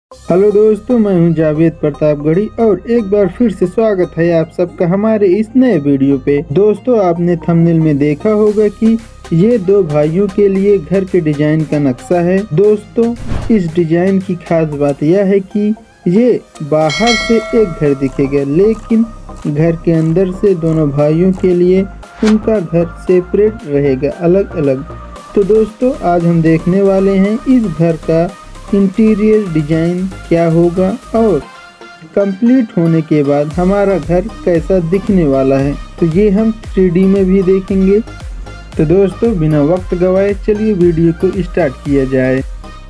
Hello दोस्तों, मैं हूं जावेद प्रतापगढ़ी और एक बार फिर से स्वागत है आप सबका हमारे इस नए वीडियो पे। दोस्तों, आपने थंबनेल में देखा होगा कि ये दो भाइयों के लिए घर के डिजाइन का नक्शा है। दोस्तों, इस डिजाइन की खास बात यह है कि ये बाहर से एक घर दिखेगा, लेकिन घर के अंदर से दोनों भाइयों के लिए उनका घर सेपरेट रहेगा, अलग अलग। तो दोस्तों, आज हम देखने वाले हैं इस घर का इंटीरियर डिजाइन क्या होगा और कंप्लीट होने के बाद हमारा घर कैसा दिखने वाला है। तो ये हम 3D में भी देखेंगे। तो दोस्तों, बिना वक्त गवाए चलिए वीडियो को स्टार्ट किया जाए।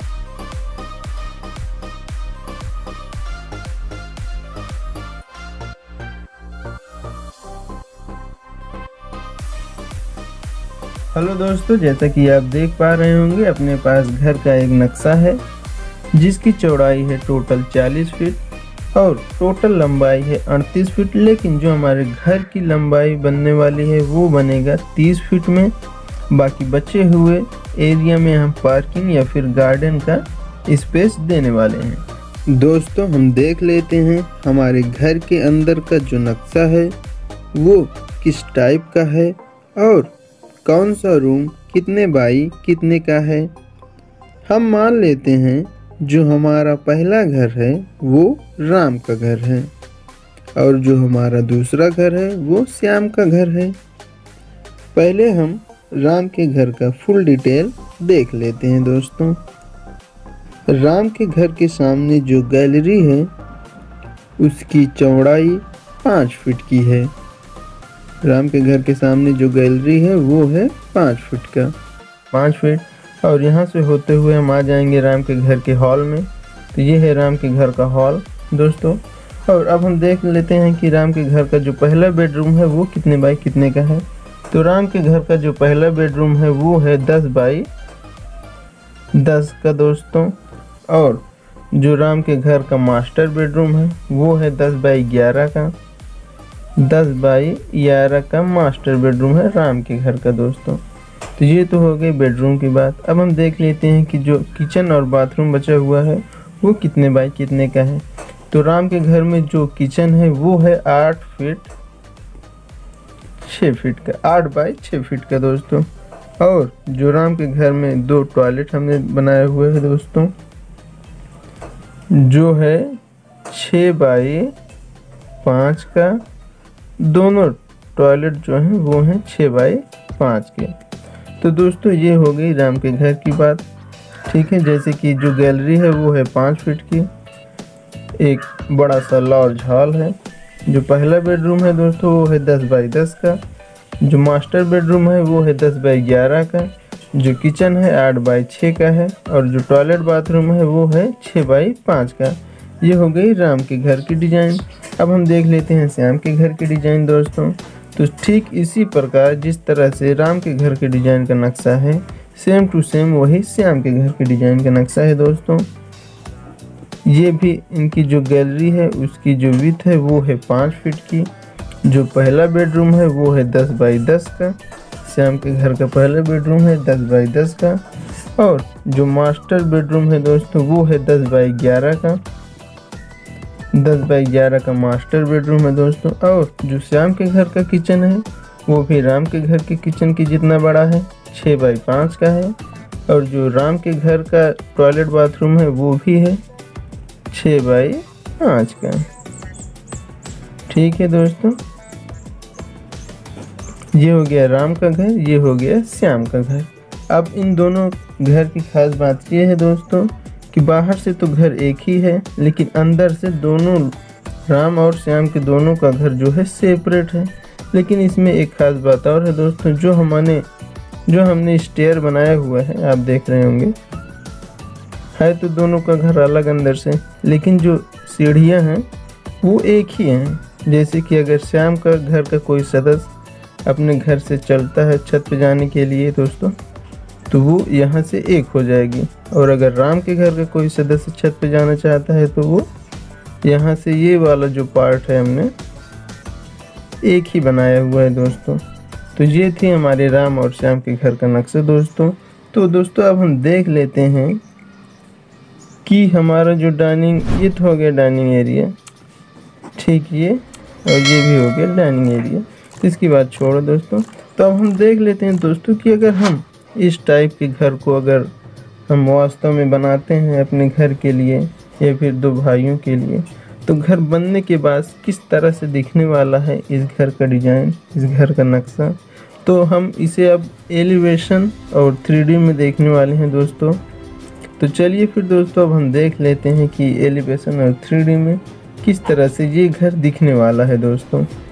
हेलो दोस्तों, जैसा कि आप देख पा रहे होंगे अपने पास घर का एक नक्शा है जिसकी चौड़ाई है टोटल 40 फीट और टोटल लंबाई है 38 फीट। लेकिन जो हमारे घर की लंबाई बनने वाली है वो बनेगा 30 फीट में। बाकी बचे हुए एरिया में हम पार्किंग या फिर गार्डन का स्पेस देने वाले हैं। दोस्तों, हम देख लेते हैं हमारे घर के अंदर का जो नक्शा है वो किस टाइप का है और कौन सा रूम कितने बाई कितने का है। हम मान लेते हैं जो हमारा पहला घर है वो राम का घर है और जो हमारा दूसरा घर है वो श्याम का घर है। पहले हम राम के घर का फुल डिटेल देख लेते हैं। दोस्तों, राम के घर के सामने जो गैलरी है उसकी चौड़ाई 5 फीट की है। राम के घर के सामने जो गैलरी है वो है 5 फीट का, 5 फीट। और यहाँ से होते हुए हम आ जाएंगे राम के घर के हॉल में। तो ये है राम के घर का हॉल दोस्तों। और अब हम देख लेते हैं कि राम के घर का जो पहला बेडरूम है वो कितने बाई कितने का है। तो राम के घर का जो पहला बेडरूम है वो है 10 बाई 10 का दोस्तों। और जो राम के घर का मास्टर बेडरूम है वो है 10 बाई 11 का। 10 बाई 11 का मास्टर बेडरूम है राम के घर का दोस्तों। तो ये तो हो गई बेडरूम की बात। अब हम देख लेते हैं कि जो किचन और बाथरूम बचा हुआ है वो कितने बाई कितने का है। तो राम के घर में जो किचन है वो है 8 फीट 6 फीट का, 8 बाई 6 फीट का दोस्तों। और जो राम के घर में 2 टॉयलेट हमने बनाए हुए हैं दोस्तों, जो है 6 बाई 5 का। दोनों टॉयलेट जो हैं वो हैं 6 बाई 5 के। तो दोस्तों, ये हो गई राम के घर की बात। ठीक है, जैसे कि जो गैलरी है वो है 5 फीट की। एक बड़ा सा लॉर्ज हॉल है। जो पहला बेडरूम है दोस्तों वो है 10 बाई 10 का। जो मास्टर बेडरूम है वो है 10 बाई 11 का। जो किचन है 8 बाई 6 का है। और जो टॉयलेट बाथरूम है वो है 6 बाई 5 का। ये हो गई राम के घर की डिज़ाइन। अब हम देख लेते हैं श्याम के घर की डिज़ाइन दोस्तों। तो ठीक इसी प्रकार जिस तरह से राम के घर के डिज़ाइन का नक्शा है, सेम टू सेम वही श्याम के घर के डिज़ाइन का नक्शा है दोस्तों। ये भी इनकी जो गैलरी है उसकी जो विड्थ है वो है 5 फीट की। जो पहला बेडरूम है वो है 10 बाई 10 का। श्याम के घर का पहला बेडरूम है 10 बाई 10 का। और जो मास्टर बेडरूम है दोस्तों वो है 10 बाई 11 का। 10 बाई 11 का मास्टर बेडरूम है दोस्तों। और जो श्याम के घर का किचन है वो भी राम के घर के किचन की जितना बड़ा है, 6 बाई 5 का है। और जो राम के घर का टॉयलेट बाथरूम है वो भी है 6 बाई 5 का। ठीक है दोस्तों, ये हो गया राम का घर, ये हो गया श्याम का घर। अब इन दोनों घर की खास बात ये है दोस्तों कि बाहर से तो घर एक ही है, लेकिन अंदर से दोनों राम और श्याम के दोनों का घर जो है सेपरेट है। लेकिन इसमें एक खास बात और है दोस्तों, जो हमने स्टेयर बनाया हुआ है, आप देख रहे होंगे, है तो दोनों का घर अलग अंदर से, लेकिन जो सीढ़ियां हैं वो एक ही हैं। जैसे कि अगर श्याम का घर का कोई सदस्य अपने घर से चलता है छत पे जाने के लिए दोस्तों, तो वो यहाँ से एक हो जाएगी। और अगर राम के घर का कोई सदस्य छत पे जाना चाहता है तो वो यहाँ से, ये वाला जो पार्ट है हमने एक ही बनाया हुआ है दोस्तों। तो ये थी हमारे राम और श्याम के घर का नक्शा दोस्तों। तो दोस्तों, अब हम देख लेते हैं कि हमारा जो डाइनिंग, ये तो हो गया डाइनिंग एरिया, ठीक, ये और ये भी हो गया डाइनिंग एरिया। इसकी बात छोड़ो दोस्तों, तो अब हम देख लेते हैं दोस्तों कि अगर हम इस टाइप के घर को अगर हम वास्तव में बनाते हैं अपने घर के लिए या फिर दो भाइयों के लिए, तो घर बनने के बाद किस तरह से दिखने वाला है इस घर का डिज़ाइन, इस घर का नक्शा। तो हम इसे अब एलिवेशन और 3D में देखने वाले हैं दोस्तों। तो चलिए फिर दोस्तों अब हम देख लेते हैं कि एलिवेशन और 3D में किस तरह से ये घर दिखने वाला है दोस्तों।